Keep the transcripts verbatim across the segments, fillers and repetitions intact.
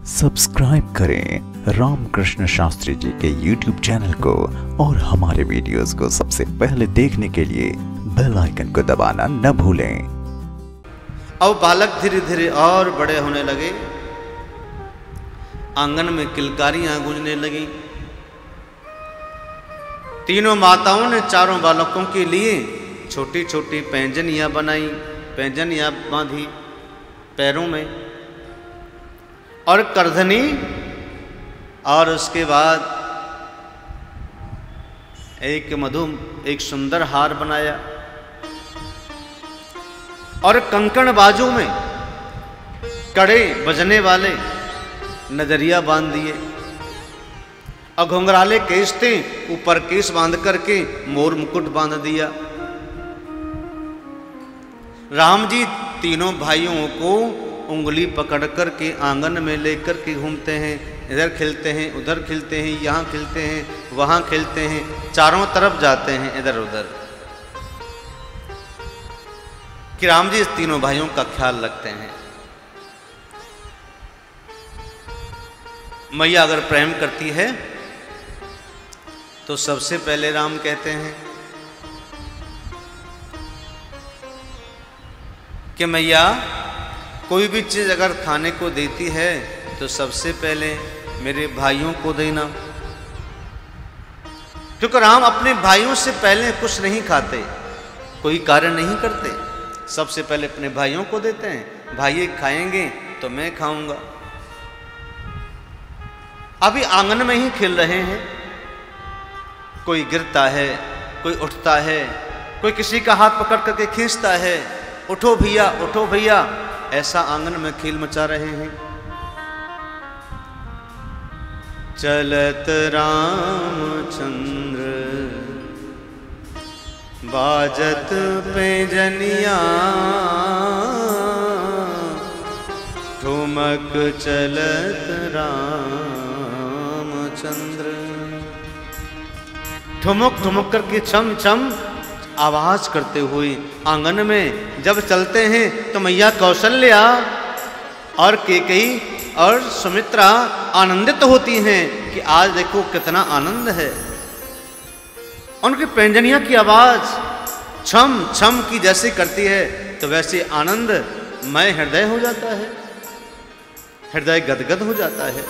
Subscribe करें रामकृष्ण शास्त्री जी के YouTube channel को और हमारे वीडियोस को सबसे पहले देखने के लिए बेल आइकन को दबाना न भूलें। अब बालक धीरे धीरे और बड़े होने लगे। आंगन में किलकारियां गूंजने लगी। तीनों माताओं ने चारों बालकों के लिए छोटी छोटी पैंजनियां बनाई, पैंजनियां बांधी पैरों में और करधनी, और उसके बाद एक मधु एक सुंदर हार बनाया और कंकण बाजू में कड़े बजने वाले नजरिया बांध दिए और घुंघराले केस थे, ऊपर केस बांध करके मोर मुकुट बांध दिया। राम जी तीनों भाइयों को उंगली पकड़ कर के आंगन में लेकर के घूमते हैं, इधर खिलते हैं, उधर खिलते हैं, यहाँ खिलते हैं, वहाँ खिलते हैं, चारों तरफ जाते हैं इधर उधर कि राम जी इस तीनों भाइयों का ख्याल रखते हैं। मैया अगर प्रेम करती है तो सबसे पहले राम कहते हैं कि मैया कोई भी चीज़ अगर खाने को देती है तो सबसे पहले मेरे भाइयों को देना, क्योंकि राम अपने भाइयों से पहले कुछ नहीं खाते, कोई कार्य नहीं करते, सबसे पहले अपने भाइयों को देते हैं। भाई खाएंगे तो मैं खाऊंगा। अभी आंगन में ही खेल रहे हैं, कोई गिरता है, कोई उठता है, कोई किसी का हाथ पकड़ करके खींचता है, उठो भैया उठो भैया, ऐसा आंगन में खेल मचा रहे हैं। चलत रामचंद्र बाजत पैंजनिया, ठुमक चलत रामचंद्र। ठुमक ठुमक करके छम छम आवाज करते हुए आंगन में जब चलते हैं तो मैया कौशल्या और केकई और सुमित्रा आनंदित होती हैं कि आज देखो कितना आनंद है। उनकी पैंजनिया की आवाज छम छम की जैसे करती है तो वैसे आनंद मय हृदय हो जाता है, हृदय गदगद हो जाता है।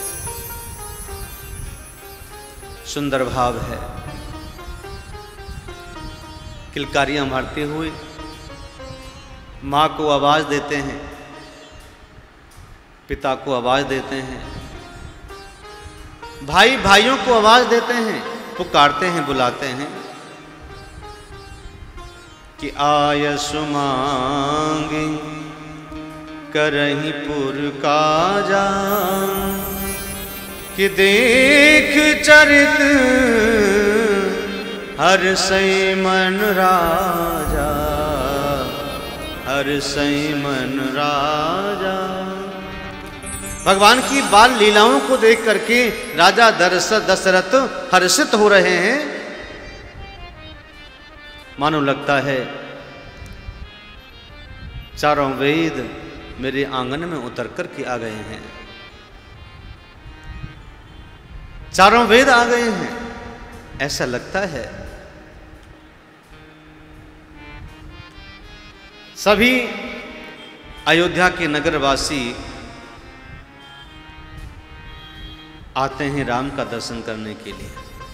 सुंदर भाव है। किलकारियां मारते हुए माँ को आवाज देते हैं, पिता को आवाज देते हैं, भाई भाइयों को आवाज देते हैं, पुकारते हैं, बुलाते हैं कि आयसु मांगे करही पुर काजा, कि देख चरित हर सई मन राजा, हर सई मन राजा। भगवान की बाल लीलाओं को देख करके राजा दशरथ हर्षित हो रहे हैं। मानो लगता है चारों वेद मेरे आंगन में उतर करके आ गए हैं, चारों वेद आ गए हैं, ऐसा लगता है। सभी अयोध्या के नगरवासी आते हैं राम का दर्शन करने के लिए,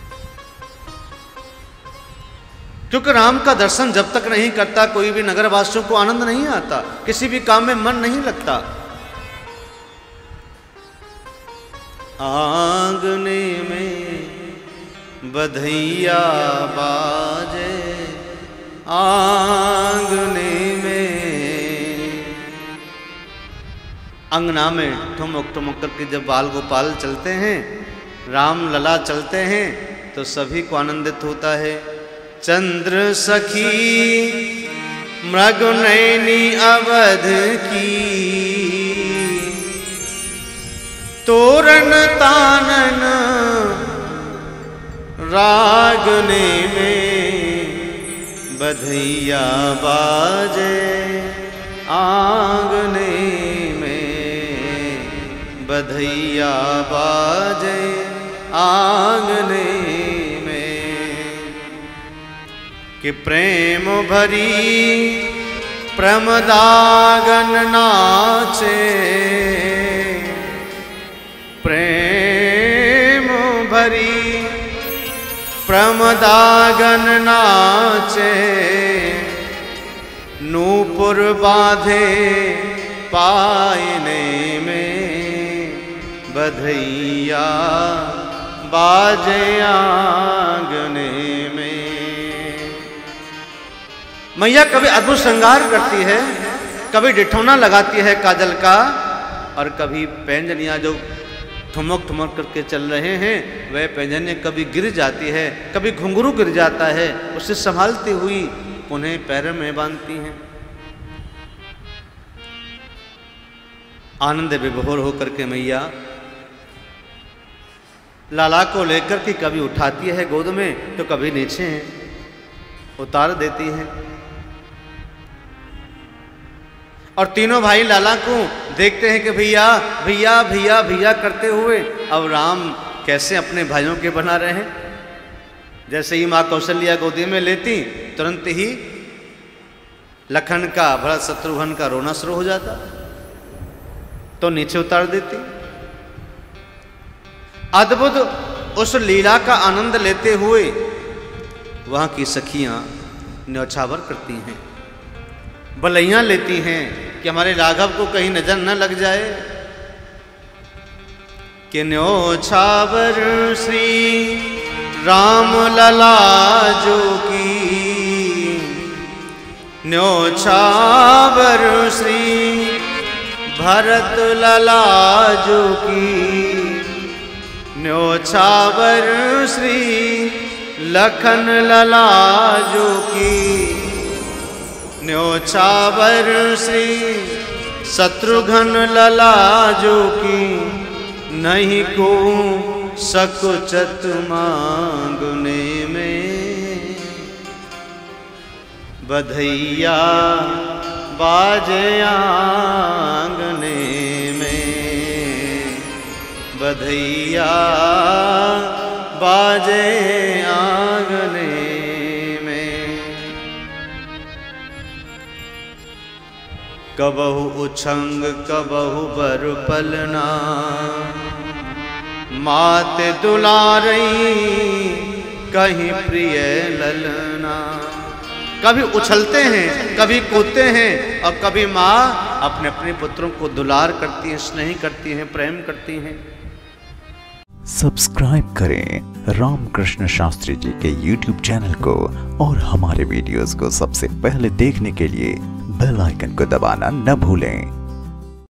क्योंकि राम का दर्शन जब तक नहीं करता कोई भी नगरवासियों को आनंद नहीं आता, किसी भी काम में मन नहीं लगता। आंगने में बधैया बाजे, आंगने में, अंगना में ठुमक ठुमक करके जब बाल गोपाल चलते हैं, राम लला चलते हैं तो सभी को आनंदित होता है। चंद्र सखी मृग नैनी अवध की, तोरण तानन रागने में बधैया बाजे, आंगने में बधैया बाजे आंगने में, कि प्रेम भरी प्रमदागन नाचे, प्रेम भरी प्रमदागन नाचे, नूपुर बांधे पायने में, बधैया बाजे आंगने में। मैया कभी अद्भुत श्रृंगार करती है, कभी डिठौना लगाती है काजल का, और कभी पैंजनियाँ जो ठुमक ठुमक करके चल रहे हैं वह पैंजनियाँ कभी गिर जाती है, कभी घुंघरू गिर जाता है, उसे संभालती हुई उन्हें पैर में बांधती हैं। आनंद विभोर होकर के मैया लाला को लेकर के कभी उठाती है गोद में तो कभी नीचे उतार देती है, और तीनों भाई लाला को देखते हैं कि भैया भैया भैया भैया करते हुए अब राम कैसे अपने भाइयों के बना रहे हैं। जैसे ही माँ कौशल्या गोदी में लेती तुरंत ही लखन का भरत शत्रुघ्न का रोना शुरू हो जाता, तो नीचे उतार देती। अद्भुत उस लीला का आनंद लेते हुए वहां की सखियां न्यौछावर करती हैं, बलैयां लेती हैं कि हमारे राघव को कहीं नजर न लग जाए। कि न्यौछावर श्री राम लला जो की, न्यौछावर श्री भरत लला जो की, न्यौछावर श्री लखन लला जो की, न्यौछावर श्री शत्रुघ्न लला जो की, नहीं को सकुचत मांगने में, बधैया बाजे आंगने में, बधैया बाजे आंगने में। कबहु उछंग कबहु बर पलना, मात दुलारई कहीं प्रिय ललना। कभी उछलते हैं, कभी कूदते हैं, और कभी माँ अपने अपने पुत्रों को दुलार करती हैं, स्नेह करती हैं, प्रेम करती हैं। सब्सक्राइब करें रामकृष्ण शास्त्री जी के यूट्यूब चैनल को, और हमारे वीडियोस को सबसे पहले देखने के लिए बेल आइकन को दबाना न भूलें।